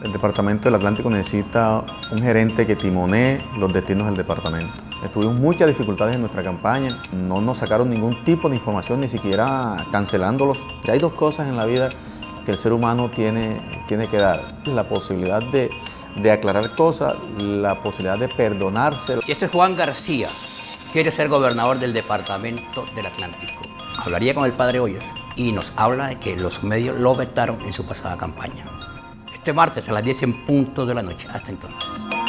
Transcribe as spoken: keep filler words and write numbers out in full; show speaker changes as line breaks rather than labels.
El Departamento del Atlántico necesita un gerente que timonee los destinos del departamento. Tuvimos muchas dificultades en nuestra campaña, no nos sacaron ningún tipo de información, ni siquiera cancelándolos. Y hay dos cosas en la vida que el ser humano tiene, tiene que dar: la posibilidad de, de aclarar cosas, la posibilidad de perdonarse.
Y este es Juan García, quiere ser gobernador del Departamento del Atlántico. Hablaría con el padre Hoyos y nos habla de que los medios lo vetaron en su pasada campaña. Este martes a las diez en punto de la noche. Hasta entonces.